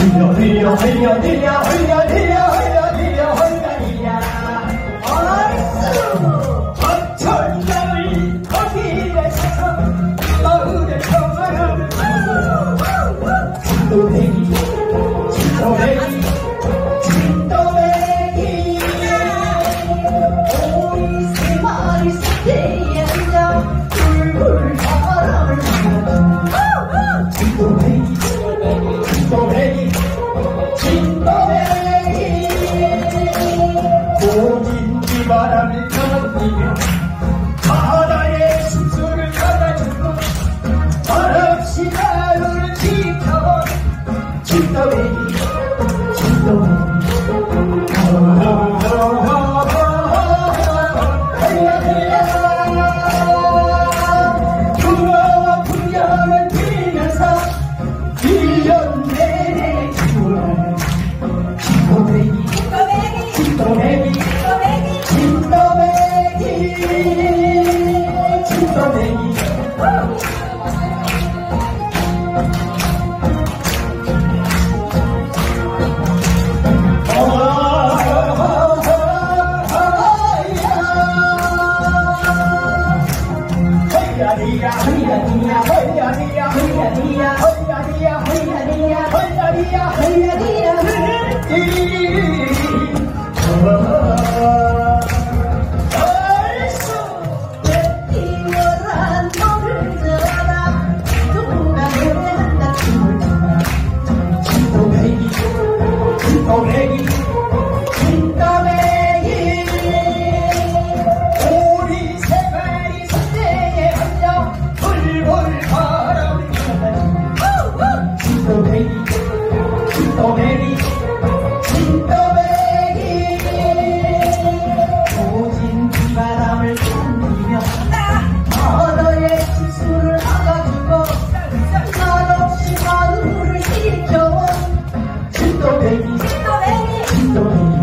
들려 들려 들려 들려 들려 들려 들려 헐려리야 얼쑤 어천장의 거기에 서서 너의 평안함을 진도배기 진도배기 진도배기 오리 세 마리 숲에 앉아 불불 바람을 불어 진도배기 진도배기 진도배기 모진 비바람을 터뜨리며 바다의 숨소를 받아주고 말없이 나를 지켜본 진도배기 진도배기 풍어와 풍년을 빌면서 1년 내내 기도를 진도배기 진도배기 진도배기 진도배기 헐려리야 헐려리야 헐려리야 헐려리야 헐려리야 헐려리야 헐려리야 헐려리야 얼쑤 띄워라 너를 져라 누군가 노래한다 춤을 춰라 진도배기 진도배기 진도배기 오리 세 마리 선대에 앉아 불불 바람을 불어 진도배기 진도배기 진도배기 모진 비바람을 견디며 바다의 수술을 막아주고 말없이 마음을 지켜온 진도배기 진도배기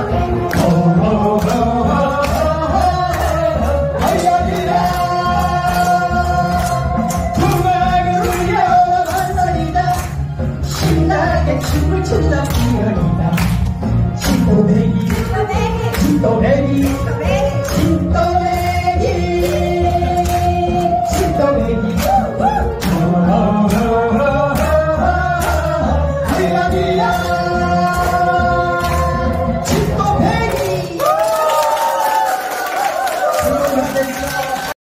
헐려리라 풍악을 울려 만날이다 신나게 춤을 춘다 풍년이다 진도배기 진도배기 진도배기 진도배기 헐려리라